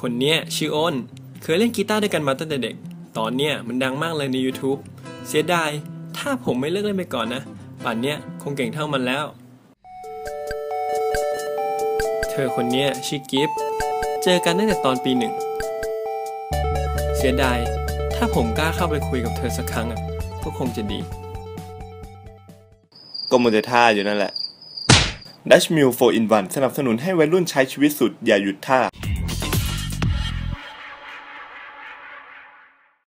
คนเนี้ยชื่ออ้นเคยเล่นกีตาร์ด้วยกันมาตั้งแต่เด็กตอนเนี้ยมันดังมากเลยใน YouTube เสียดายถ้าผมไม่เลิกเล่นไปก่อนนะป่านเนี้ยคงเก่งเท่ามันแล้วเธอคนเนี้ยชื่อกิฟต์เจอกันตั้งแต่ตอนปี 1เสียดายถ้าผมกล้าเข้าไปคุยกับเธอสักครั้งก็คงจะดีก็มัวแต่ท่าอยู่นั่นแหละ Dutch Mill 4 in 1 สนับสนุนให้วัยรุ่นใช้ชีวิตสุดอย่าหยุดท่า